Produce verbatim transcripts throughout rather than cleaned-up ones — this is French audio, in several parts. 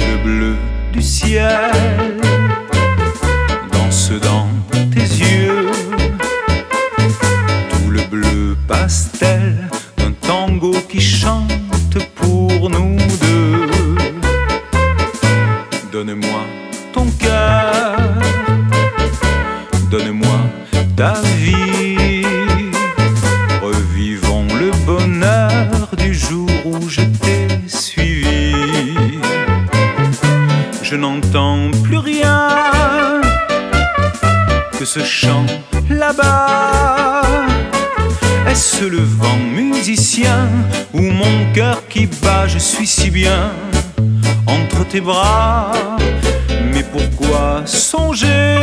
le bleu du ciel danse dans tes yeux, tout le bleu pastel d'un tango qui chante pour nous deux. Donne-moi ton cœur, donne-moi ta vie, revivons le bonheur du jour où je t'ai suivi. Je n'entends plus rien que ce chant là-bas. Est-ce le vent musicien ou mon cœur qui bat? Je suis si bien entre tes bras. Mais pourquoi songer?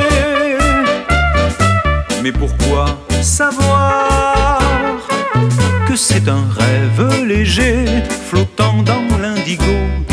Mais pourquoi savoir que c'est un rêve léger flottant dans l'indigo